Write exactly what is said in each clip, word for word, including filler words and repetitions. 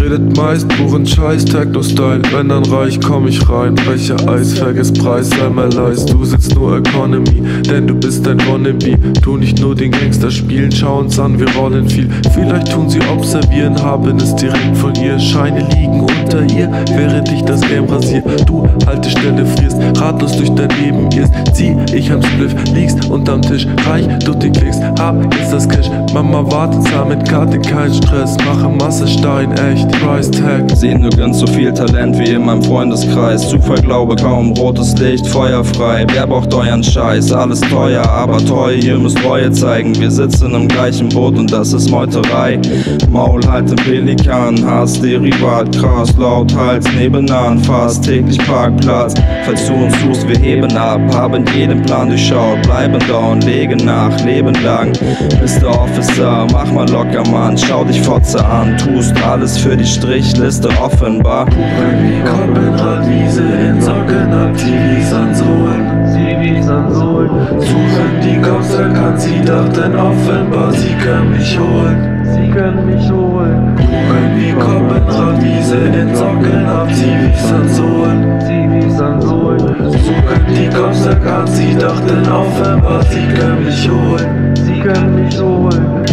redet meist puren Scheiß, Techno-Style. Wenn dann reich, komm ich rein, breche Eis, vergiss Preis, sei mal leis. Du sitzt nur Economy, denn du bist ein Wannabe. Tu nicht nur den Gangster spielen, schau uns an, wir rollen viel. Vielleicht tun sie observieren, haben es direkt von ihr. Scheine liegen unter ihr, während ich das Game rasier. Du Haltestelle frierst, ratlos durch dein Leben irrst. Zieh, ich am Spliff, liegst unterm Tisch, reich durch die Klicks, hab jetzt das Cash. Mama wartet, zahl mit Karte, kein Stress, mache Masse Stein, echt, Price Tag. Sehen nirgends so viel Talent wie in meinem Freundeskreis. Zufall glaube kaum, rotes Licht, feuerfrei. Wer braucht euren Scheiß? Alles teuer, aber treu, ihr müsst Reue zeigen. Wir sitzen im gleichen Boot und das ist Meuterei. Maul halt im Pelikan, Hass, Derivat, krass, laut, Hals, nebenan, fast täglich Parkplatz. Falls du uns suchst, wir heben ab, haben jeden Plan durchschaut, bleiben da und legen nach, leben lang. Mister Officer, mach mal locker, Mann, schau dich Fotze an, tust alles für die Strichliste offenbar. Buchen wie Koppenradwiese in Socken, hab T Vs an Sohlen, T Vs an Sohlen. Suchen die Cops, erkannt, sie dachten offenbar, sie können mich holen, sie können mich holen. Buchen wie Koppenradwiese in Socken, hab T Vs an Sohlen, T Vs an Sohlen. Suchen die Cops, erkannt, sie dachten offenbar, sie können mich holen, sie können mich holen.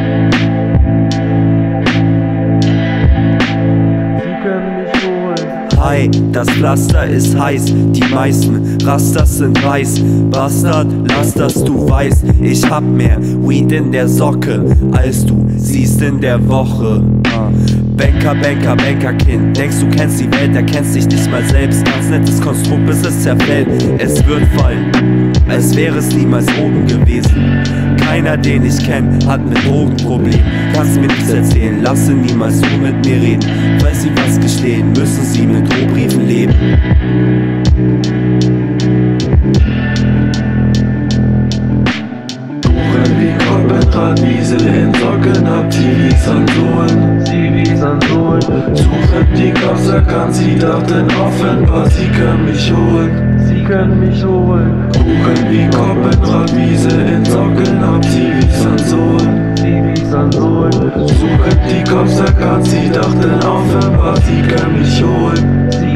Hi, das Pflaster ist heiß, die meisten Rasters sind weiß. Bastard, lass das du weißt, ich hab mehr Weed in der Socke, als du siehst in der Woche. Banker, Banker, Bankerkind, denkst du kennst die Welt, erkennst dich nicht mal selbst. Ganz nettes Konstrukt, bis es zerfällt, es wird fallen, als wäre es niemals oben gewesen. Keiner, den ich kenn, hat ne Drogenproblem. Kannst mir nichts erzählen, lasse niemals so mit mir reden. Falls sie was gestehen, müssen sie mit Drohbriefen leben. Buchen wie Koppenradwiese in Socken, hab T Vs an Sohlen, T Vs an Sohlen. Suchen die Cops, erkannt, sie dachten offenbar, sie können mich holen, sie können mich holen. Buchen wie Koppenradwiese in Socken, hab T Vs an Sohlen, T Vs an Sohlen. Suchen die Cops, erkannt, sie dachten offenbar, sie können mich holen, sie